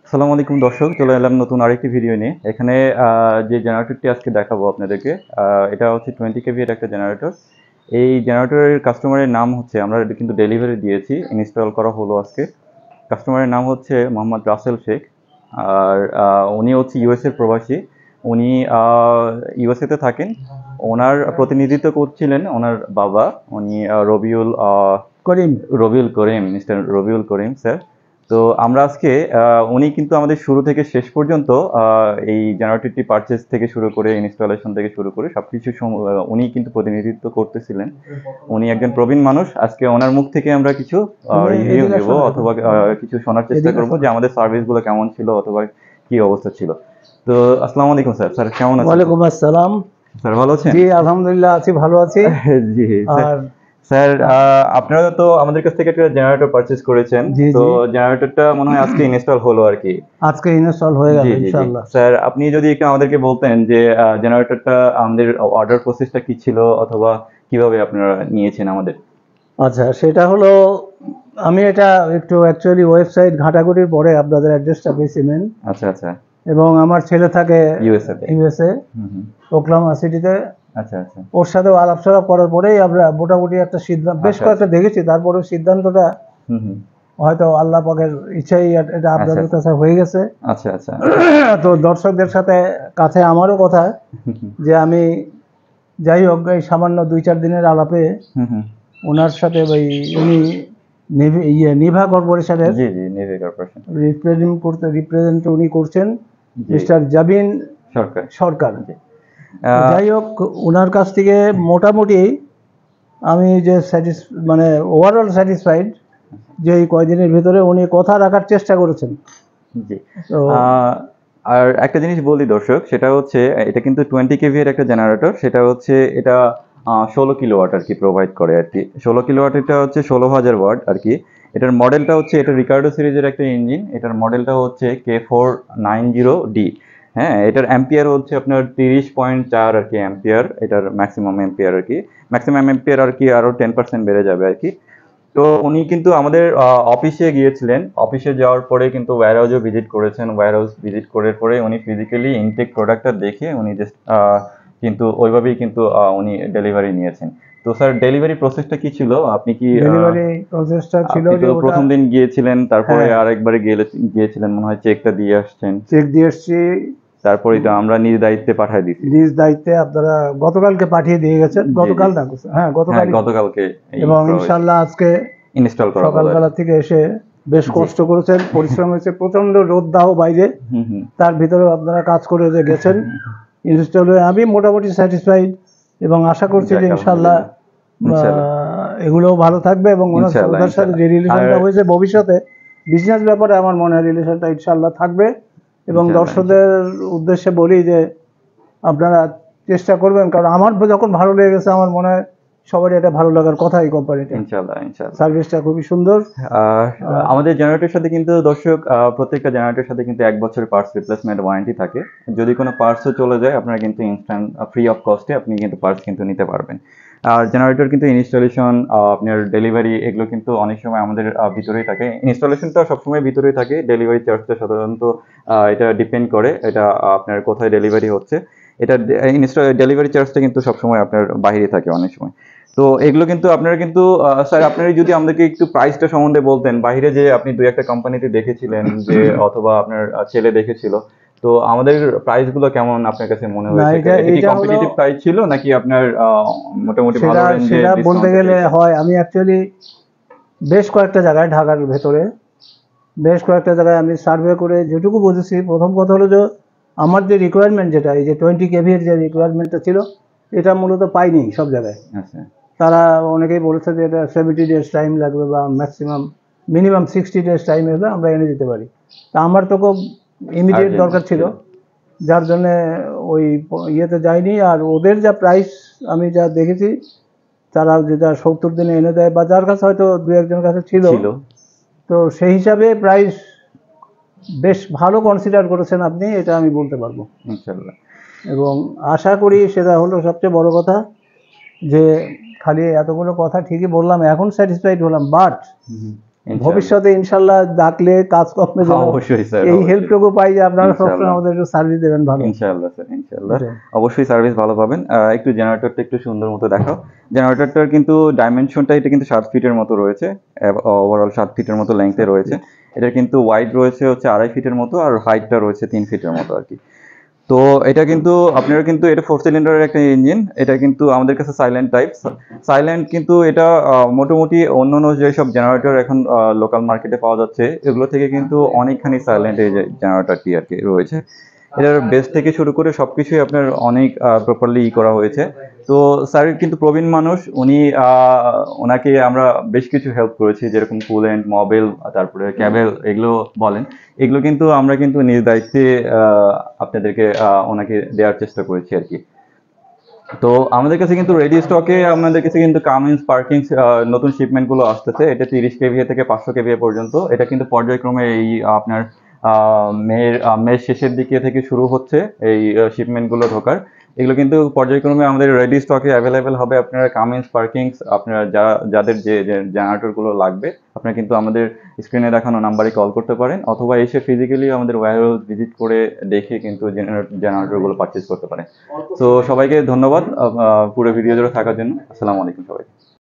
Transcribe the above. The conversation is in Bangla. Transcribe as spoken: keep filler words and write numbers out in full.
আসসালামু আলাইকুম দর্শক, চলে এলাম নতুন আরেকটি ভিডিও নিয়ে। এখানে যে জেনারেটরটি আজকে দেখাবো আপনাদেরকে, এটা হচ্ছে টোয়েন্টি কেভি এর একটা জেনারেটর। এই জেনারেটরের কাস্টমারের নাম হচ্ছে, আমরা কিন্তু ডেলিভারি দিয়েছি, ইনস্টল করা হলো আজকে। কাস্টমারের নাম হচ্ছে মোহাম্মদ রাসেল শেখ। আর উনি হচ্ছে ইউএসএর প্রবাসী। উনি ইউএসএতে থাকেন। ওনার প্রতিনিধিত্ব করছিলেন ওনার বাবা, উনি রবিউল করিম রবিউল করিম মিস্টার রবিউল করিম স্যার। তো আমরা আজকে উনি কিন্তু আমাদের শুরু থেকে শেষ পর্যন্ত এই জেনারেটরটি পারচেজ থেকে শুরু করে ইনস্টলেশন থেকে শুরু করে সবকিছু উনি কিন্তু প্রতিনিধিত্ব করতেছিলেন। উনি একজন প্রবীণ মানুষ। আজকে ওনার মুখ থেকে আমরা কিছু রিভিউ নেব অথবা কিছু শোনার চেষ্টা করব যে আমাদের সার্ভিসগুলো কেমন ছিল অথবা কি অবস্থা ছিল। তো আসসালামু আলাইকুম স্যার। স্যার কেমন আছেন? ওয়ালাইকুম আসসালাম। স্যার ভালো আছেন? জি আলহামদুলিল্লাহ আছি, ভালো আছি। জি আর স্যার, আপনারা তো আমাদের কাছ থেকে একটা জেনারেটর পারচেজ করেছেন, তো জেনারেটরটা মনে হয় আজকে ইনস্টল হলো আর কি। আজকে ইনস্টল হয়ে গেল ইনশাআল্লাহ। স্যার আপনি যদি একটু আমাদেরকে বলতেন যে জেনারেটরটা আমাদের অর্ডার প্রসেসটা কি ছিল অথবা কিভাবে আপনারা নিয়েছেন আমাদের। আচ্ছা, সেটা হলো আমি এটা একটু অ্যাকচুয়ালি ওয়েবসাইট ঘাটাঘাটির পরে আপনাদের অ্যাড্রেসটা পেয়েছিলেন। আচ্ছা আচ্ছা। এবং আমার ছেলে থাকে ইউএসএ ইউএসএ ওকলাহোমা সিটিতে। আচ্ছা আচ্ছা। ওর সাথে আলাপ সালাপ করার পরেই আমরা মোটামুটি একটা সিদ্ধান্ত, বেশ কয়েকটা দেখেছি, তারপরে সিদ্ধান্তটা হয়তো আল্লাহ পাকের ইচ্ছাই এটা আপনাদের কাছে হয়ে গেছে। আচ্ছা আচ্ছা। তো দর্শকদের সাথে কাছে আমারও কথা যে আমি যাই হোক এই সামান্য দুই চার দিনের আলাপে ওনার সাথে ওই উনি ইয়ে নিভা কর্পোরেশনের রিপ্রেজেন্ট করতে রিপ্রেজেন্ট উনি করছেন মিস্টার জাবিন সরকার সরকার যাই হোক ওনার কাছ থেকে মোটামুটি আমি যে স্যাটিস মানে ওভারঅল স্যাটিসফাইড যে এই কয়দিনের ভিতরে উনি কথা রাখার চেষ্টা করেছেন। জি। আর একটা জিনিস বলি দর্শক, সেটা হচ্ছে এটা কিন্তু টোয়েন্টি কেভি এর একটা জেনারেটর। সেটা হচ্ছে এটা ষোলো কিলোওয়াট আর কি প্রোভাইড করে আর কি। ষোলো কিলোওয়াট এটা হচ্ছে ষোলো হাজার ওয়াট আর কি। এটার মডেলটা হচ্ছে, এটা রিকার্ডো সিরিজের একটা ইঞ্জিন। এটার মডেলটা হচ্ছে K four nine zero D. হ্যাঁ, এটার অ্যাম্পিয়ার হচ্ছে আপনার তিরিশ পয়েন্ট চার আর কি অ্যাম্পিয়ার। এটার ম্যাক্সিমাম অ্যাম্পিয়ার আর কি, ম্যাক্সিমাম অ্যাম্পিয়ার আর কি আরও টেন পার্সেন্ট বেড়ে যাবে আর কি। তো উনি কিন্তু আমাদের অফিসে গিয়েছিলেন। অফিসে যাওয়ার পরে কিন্তু ওয়্যার হাউসও ভিজিট করেছেন। ওয়্যার হাউস ভিজিট করার পরে উনি ফিজিক্যালি ইনটেক প্রোডাক্টটা দেখে উনি জাস্ট কিন্তু ওইভাবেই কিন্তু উনি ডেলিভারি নিয়েছেন। তো স্যার ডেলিভারি প্রসেসটা কি ছিল? আপনি কি ডেলিভারি প্রসেসটা ছিল যে প্রথম দিন গিয়েছিলেন, তারপরে আরেকবারে গিয়েছিলেন মনে হয়, চেকটা দিয়ে আসছেন? চেক দিয়ে আসছি, তারপরে তো আমরা নিজ দায়িত্বে পাঠিয়ে দিয়েছি। নিজ দায়িত্বে আপনারা গতকালকে পাঠিয়ে দিয়ে গেছেন। গতকাল না, হ্যাঁ গতকাল গতকালকে। এবং ইনশাআল্লাহ আজকে ইনস্টল করা সকালবেলা থেকে এসে বেশ কষ্ট করেছেন, পরিশ্রম হয়েছে, প্রচন্ড রোদ দাও বাইরে, তার ভিতরেও আপনারা কাজ করে যে গেছেন ইনস্টল হয়ে। আমি মোটামুটি স্যাটিসফাইড এবং আশা করছি যে ইনশাআল্লাহ এগুলোও ভালো থাকবে এবং ওনার সাথে যে রিলেশনটা হয়েছে ভবিষ্যতে বিজনেস ব্যাপারে আমার মনে হয় রিলেশনটা ইনশাআল্লাহ থাকবে। এবং দর্শকদের উদ্দেশ্যে বলি যে আপনারা চেষ্টা করবেন, কারণ আমার যখন ভালো লেগে গেছে আমার মনে হয় সবারই এটা ভালো লাগার কথা। এই কোম্পানিটা ইনশাআল্লাহ ইনশাআল্লাহ সার্ভিসটা খুবই সুন্দর। আমাদের জেনারেটরের সাথে কিন্তু দর্শক, প্রত্যেকটা জেনারেটরের সাথে কিন্তু এক বছরের পার্টস রিপ্লেসমেন্ট ওয়ারেন্টি থাকে। যদি কোনো পার্টসও চলে যায় আপনারা কিন্তু ইনস্ট্যান্ট ফ্রি অফ কস্টে আপনি কিন্তু পার্টস কিন্তু নিতে পারবেন। আর জেনারেটর কিন্তু ইনস্টলেশন, আপনার ডেলিভারি, এগুলো কিন্তু অনেক সময় আমাদের ভিতরেই থাকে। ইনস্টলেশনটা সবসময় ভিতরেই থাকে, ডেলিভারি চার্জটা সাধারণত এটা ডিপেন্ড করে এটা আপনার কোথায় ডেলিভারি হচ্ছে। এটা ডেলিভারি চার্জটা কিন্তু সবসময় আপনার বাইরে থাকে অনেক সময়। তো এগুলো কিন্তু আপনারা কিন্তু স্যার আপনারা যদি আমাদেরকে একটু প্রাইসটা সম্বন্ধে বলতেন, বাইরে যে আপনি দুই একটা কোম্পানিতে দেখেছিলেন যে অথবা আপনার ছেলে দেখেছিল, তো আমাদের প্রাইসগুলো কেমন আপনার কাছে মনে হয়েছে? এটা কি কম্পিটিটিভ প্রাইস ছিল নাকি আপনার মোটামুটি ভালো রেঞ্জে? সেটা বলতে গেলে হয়, আমি অ্যাকচুয়ালি বেশ কয়েকটা জায়গায় ঢাকার ভেতরে বেশ কয়েকটা জায়গায় আমি সার্ভে করে যেটুকু বুঝেছি, প্রথম কথা হলো যে আমার যে রিকোয়ারমেন্ট, যেটা এই যে টোয়েন্টি কেভি এর যে রিকোয়ারমেন্টটা ছিল, এটা মূলত পাইনি সব জায়গায়। আচ্ছা। তারা অনেকেই বলেছে যে এটা সেভেন্টি ডেজ টাইম লাগবে বা maximum minimum sixty days time হলে আমরা এনে দিতে পারি। তা আমার তো খুব ইমিডিয়েট দরকার ছিল, যার জন্যে ওই ইয়েতে যাইনি। আর ওদের যা প্রাইস আমি যা দেখেছি, তারা যেটা সত্তর দিনে এনে দেয় বা যার কাছে হয়তো দু একজনের কাছে ছিল, তো সেই হিসাবে প্রাইস বেশ ভালো কনসিডার করেছেন আপনি, এটা আমি বলতে পারবো ইনশাআল্লাহ। এবং আশা করি সেটা হলো সবচেয়ে বড় কথা, যে খালি এতগুলো কথা ঠিকই বললাম, এখন স্যাটিসফাইড হলাম, বাট ভবিষ্যতে ইনশাল্লাহ ডাকলে কাজ কমে যাবে, অবশ্যই স্যার, এই হেল্পটুকু পাই যে আপনারা সবসময় আমাদের একটু সার্ভিস দেবেন ভালো। ইনশাআল্লাহ স্যার, ইনশাআল্লাহ অবশ্যই সার্ভিস ভালো পাবেন। আহ, একটু জেনারেটরটা একটু সুন্দর মতো দেখাও। জেনারেটরটার কিন্তু ডাইমেনশনটা এটা কিন্তু সাত ফিটের মতো রয়েছে, ওভারঅল সাত ফিটের মতো লেংথে রয়েছে। এটা কিন্তু ওয়াইড রয়েছে হচ্ছে আড়াই ফিটের মতো, আর হাইটটা রয়েছে তিন ফিটের মতো আর কি। তো এটা কিন্তু আপনারা কিন্তু এটা ফোর সিলিন্ডারের একটা ইঞ্জিন, এটা কিন্তু আমাদের কাছে সাইলেন্ট টাইপ। সাইলেন্ট কিন্তু এটা মোটামুটি অন্যান্য যেসব জেনারেটর এখন লোকাল মার্কেটে পাওয়া যাচ্ছে এগুলো থেকে কিন্তু অনেকখানি সাইলেন্ট এই জেনারেটরটি আর কি রয়েছে। এটার বেস থেকে শুরু করে সবকিছুই আপনার অনেক প্রপারলি ই করা হয়েছে। তো স্যার কিন্তু প্রবীণ মানুষ, উনি ওনাকে আমরা বেশ কিছু হেল্প করেছি, যেরকম কুলেন্ট, মোবিল, তারপরে ক্যাবেল এগুলো বলেন, এগুলো কিন্তু আমরা কিন্তু নিজ দায়িত্বে আপনাদেরকে ওনাকে দেওয়ার চেষ্টা করেছি আর কি। তো আমাদের কাছে কিন্তু রেডি স্টকে আমাদের কাছে কিন্তু কামিন্স পার্কিং নতুন শিপমেন্টগুলো আসতেছে। এটা তিরিশ কেভিএ থেকে পাঁচশো কেভিএ পর্যন্ত। এটা কিন্তু পর্যায়ক্রমে এই আপনার মের মের শেষের দিকে থেকে শুরু হচ্ছে এই শিপমেন্টগুলো ঢোকার। এগুলো কিন্তু পর্যায়ক্রমে আমাদের রেডি স্টকে অ্যাভেলেবেল হবে। আপনারা কামিন্স পার্কিংস আপনারা যা যাদের যে জেনারেটরগুলো লাগবে আপনারা কিন্তু আমাদের স্ক্রিনে দেখানো নাম্বারে কল করতে পারেন, অথবা এসে ফিজিক্যালি আমাদের ওয়্যারহাউস ভিজিট করে দেখে কিন্তু জেনারেটরগুলো পারচেজ করতে পারেন। তো সবাইকে ধন্যবাদ পুরো ভিডিও জুড়ে থাকার জন্য। আসসালামু আলাইকুম সবাই।